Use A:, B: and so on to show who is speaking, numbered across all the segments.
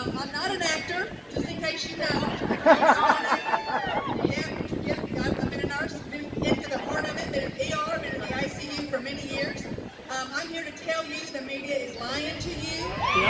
A: I'm not an actor, just in case you know. I'm not an actor. Yeah, I've been a nurse, been into the heart of it, been in ER, been in the ICU for many years. I'm here to tell you the media is lying to you.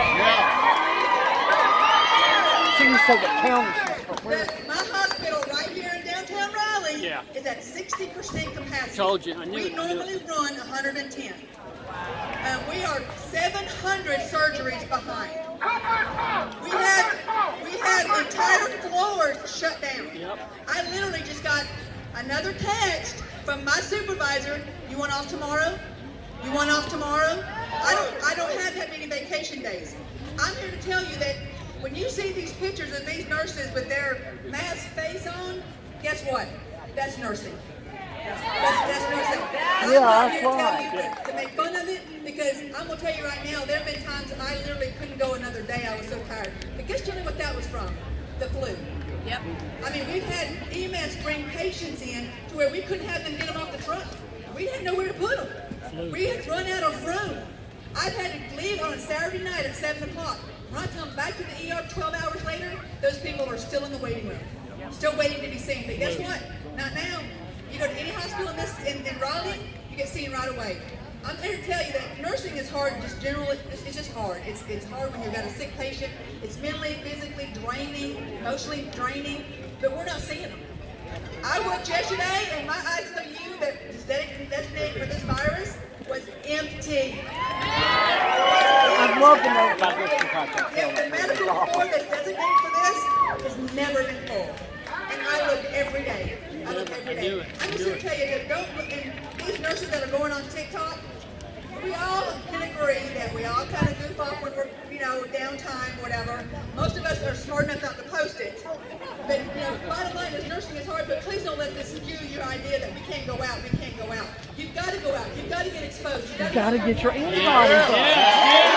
A: My hospital right here in downtown Raleigh is at 60% capacity.
B: Told you, I knew
A: we normally run 110. We are 700 surgeries behind. We have entire floors shut down. I literally just got another text from my supervisor. You want off tomorrow? You want off tomorrow? I don't have that many vacation days. I'm here to tell you that when you see these pictures of these nurses with their mask face on, guess what? That's nursing. That's nursing. I'm not here to tell you to make fun of it, because I'm going to tell you right now, there have been times I literally couldn't go another day. I was so tired. But guess what that was from? The flu. Yep. I mean, we've had EMS bring patients in to where we couldn't have them get them off the truck. We didn't know where to put them. We had run out of room. I've had to leave on a Saturday night at 7 o'clock. When I come back to the ER 12 hours later, those people are still in the waiting room, still waiting to be seen. But guess what? Not now. You go to any hospital in Raleigh, you get seen right away. I'm here to tell you that nursing is hard, just generally, it's just hard. It's hard when you've got a sick patient. It's mentally, physically draining, emotionally draining, but we're not seeing them. I worked yesterday, and my ICU that is designated for this virus was empty.
C: I'd love to know about this.
A: The medical floor that's designated for this has never been full. And I look every day. I look every day. I'm just going to tell you that don't look, and these nurses that are going on TikTok, we all can agree that we all kind of goof off when we're, downtime, whatever. Most of us are smart enough not to post it. But, bottom line is nursing is hard, but please don't let this skew your idea that we can't go out, we can't go out. You've got to go out. You've got to get exposed. You've got to
C: get your antibodies up.